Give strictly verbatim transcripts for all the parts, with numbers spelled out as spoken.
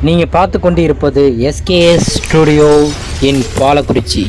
நீங்கள் பார்த்து கொண்டு இருப்பது எஸ்கேஎஸ் ஸ்டுடியோ இன் பாலக்குறிச்சி.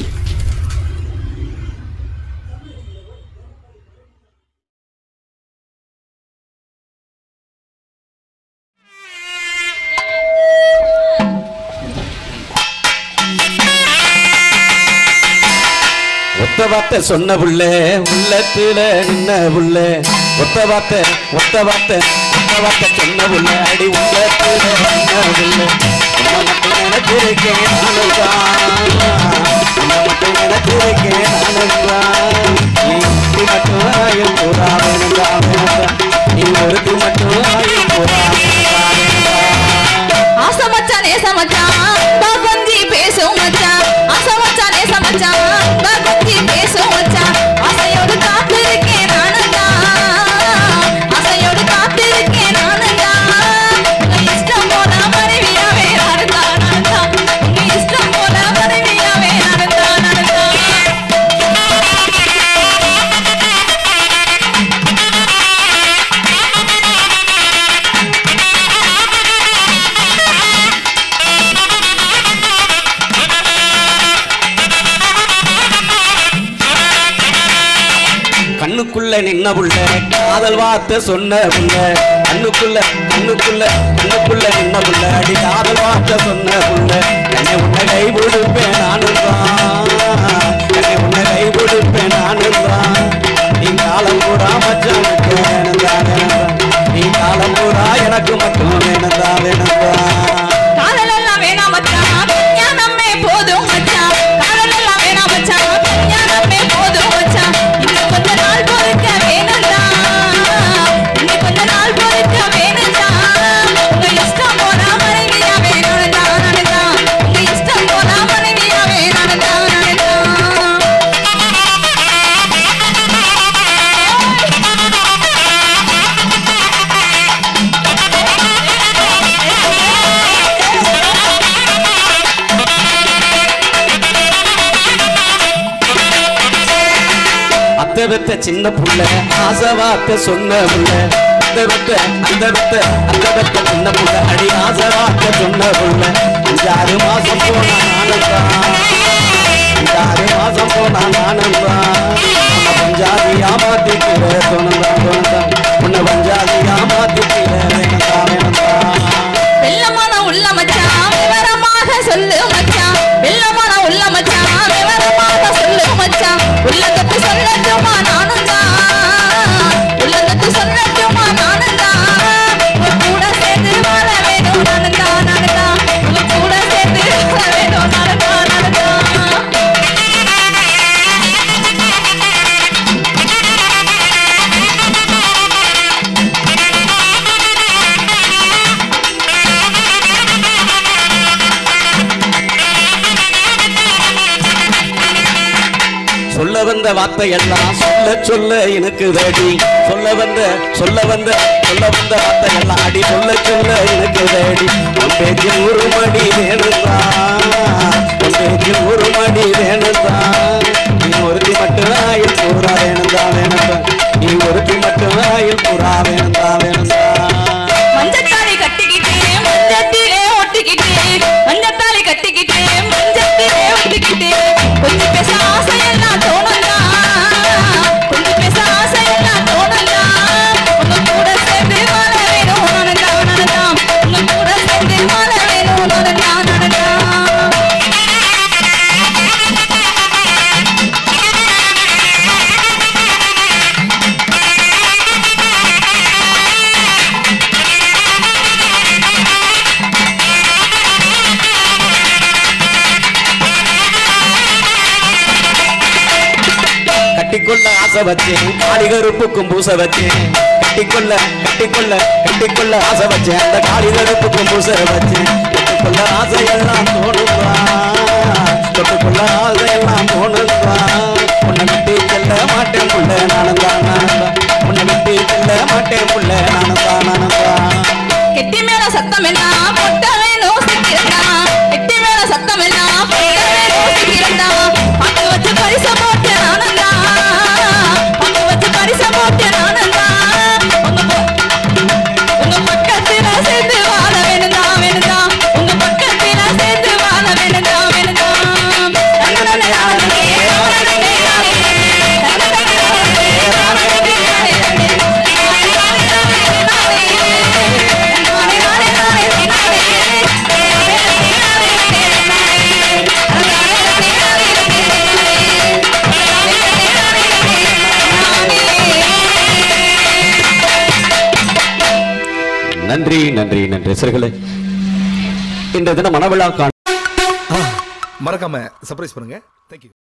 ஒத்த வார்த்தை சொன்ன புள்ள உள்ளத்துல நின்ன புள்ள ஒத்த வார்த்தை ஒத்த வார்த்தை ஒத்த வார்த்தை சொன்ன புள்ள அடி உள்ளத்துல நின்ன புள்ள மட்டும் நினைச்சிருக்கேன் மட்டும் நினைச்சிருக்கேன் நீ மட்டும் ஆயும் போதா வேணுந்தா நீ ஒருத்தி மட்டும் ஆயும் போதா ஆசை மச்சான் நேச மச்சான் பாகந்தி பேசும் மச்சான் ஆசை மச்சான் நேச மச்சான் பாகந்தி பேசும் மச்சான் ஆசையோடு காத்திருக்கேன் நானந்தா ஆசையோடு காத்திருக்கேன் நானந்தா உங்க இஷ்டம் போல மனைவியாவே நானந்தா நானந்தா உங்க இஷ்டம் போல மனைவியாவே நானந்தா நானந்தா கண்ணுக்குள்ள நின்ன புள்ள காதல் வார்த்தை சொன்ன புள்ள கண்ணுக்குள்ள கண்ணுக்குள்ள கண்ணுக்குள்ள நின்ன புள்ள அடி காதல் வார்த்தை சொன்ன புள்ள என்னை உன்னை கை கொடுப்பேன் நானும் தான் என்னை உன்னை கை கொடுப்பேன் நானும் தான் நீ காலம் பூரா மச்சானுக்கு வேணுந்தா வேணுந்தா நீ காலம் பூரா எனக்கு மட்டும் வேணுந்தா வேணுந்தா காதல் எல்லாம் வேணாம் மச்சான் ஞானமே போதும் மச்சான் காதல் எல்லாம் வேணாம் மச்சான் ஞானமே போதும் மச்சான் இன்னும் கொஞ்ச நாள் பொறுக்க வேணும்டா இன்னும் கொஞ்ச நாள் பொறுக்க வேணும்டா உங்க இஷ்டம் போல மனைவியாவே நானந்தா நானந்தா உங்க இஷ்டம் போல மனைவியாவே நானந்தா நானந்தா அத்த வெத்த சின்ன புள்ள ஆசை வார்த்தை சொன்ன புள்ள அந்த வெத்த அந்த வெத்த அந்த வெத்த சின்ன புள்ள அடி ஆசை வார்த்தை சொன்ன புள்ள அஞ்சாறு மாசம் போனா நானந்தா அஞ்சாறு மாசம் போனா நானந்தா உன்னை பஞ்சாதி ஏமாத்திக்கிற தோணுந்தா தோணுந்தா உன்னை பஞ்சாதி ஏமாத்திக்கிற வேணுந்தா வேணுந்தா வெள்ளமான உள்ள மச்சான் விவரமாக சொல்லு மச்சான் வெள்ளமான உள்ள மச்சான் விவரமாக சொல்லு மச்சான் உள்ளத்துக்கு சொல்லட்டுமா நானும் தான் உள்ளத்துக்கு சொல்லட்டுமா நானும் தான் உங்க கூட சேர்ந்து வாழ வேணும் நானும் தான் நானும் தான் உங்க கூட சேர்ந்து வாழ வேணும் நானும் தான் நானும் தான் சொல்ல வந்த வார்த்தை எல்லாம் சொல்ல சொல்ல எனக்கு வேடி சொல்ல வந்த சொல்ல வந்த சொல்ல வந்த வார்த்தை எல்லாம் அடி சொல்ல சொல்ல எனக்கு வேடி உன் பேச்சில் ஒரு மடி வேணுந்தா உன் பேச்சில் ஒரு மடி வேணுந்தா நீ ஒருத்தி மட்டும் ஆயில் பூரா வேணுந்தா வேணுந்தா நீ ஒருத்தி மட்டும் ஆயில் பூரா வேணுந்தா வேணுந்தா மஞ்சத்தாலி கட்டிக்கிட்டே மஞ்சத்திலே ஒட்டிக்கிட்டே மஞ்சத்தாலி கட்டிக்கிட்டே மஞ்சத்திலே ஒட்டிக்கிட்டே கொஞ்சம் பேச ஆசையெல்லாம் தோணுந்தா கொஞ்சம் பேச ஆசையெல்லாம் தோணுந்தா உங்க கூட சேர்ந்து வாழ வேணும் நானந்தா நானந்தா உங்க கூட சேர்ந்து வாழ வேணும் நானந்தா நானந்தா கட்டிக்கொள்ள ஆசை வச்சேன் காளி கருப்புக்கும் பூச வச்சேன் கட்டிக்கொள்ள கட்டிக்கொள்ள கட்டிக்கொள்ள ஆசை வச்சேன் அந்த காளி கருப்புக்கும் பூச வச்சேன் தொட்டுக்கொள்ள ஆசையெல்லாம் தோணுதா தொட்டுக்கொள்ள ஆசையெல்லாம் தோணுதா உன்னை விட்டு செல்ல மாட்டேன் புள்ள நானந்தா நானந்தா உன்னை விட்டு செல்ல மாட்டேன் புள்ள நானந்தா நானந்தா கெட்டி மேல சத்தம் எல்லாம் பொட்ட வேணும் சிக்கிறண்டா கெட்டி மேல சத்தம் எல்லாம் பொட்ட வேணும் சிக்கிறண்டா பாட்டு வச்சு பரிச போட்டு நானந்தா பாட்டு வச்சு பரிச போட்டு நானந்தா உங்க உங்க பக்கத்துல சேர்ந்து வாழ வேணுந்தா வேணுந்தா உங்க நன்றி நன்றி நன்றி சிறுகளே. இந்த தினம் மனவிழா காண மறக்காம சர்ப்ரைஸ் பண்ணுங்க. தேங்க்யூ.